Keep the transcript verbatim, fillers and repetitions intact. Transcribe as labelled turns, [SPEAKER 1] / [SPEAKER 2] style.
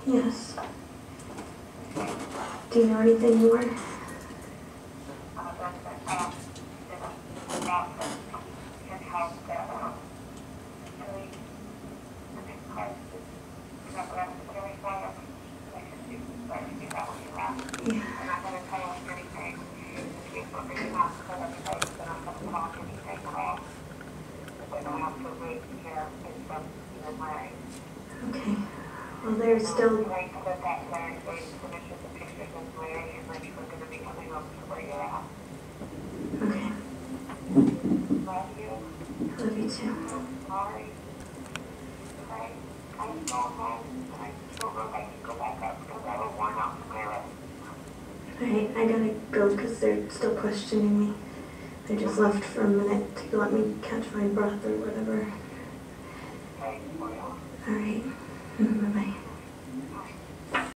[SPEAKER 1] Yes. Do you know anything more? Okay. Well, there's still... Okay. Love you. Love you too. Sorry. I'm so home. I don't know if I can go back up because I was worn out from my rest. Alright, I gotta go because they're still questioning me. I just left for a minute to let me catch my breath or whatever. Alright. Bye-bye.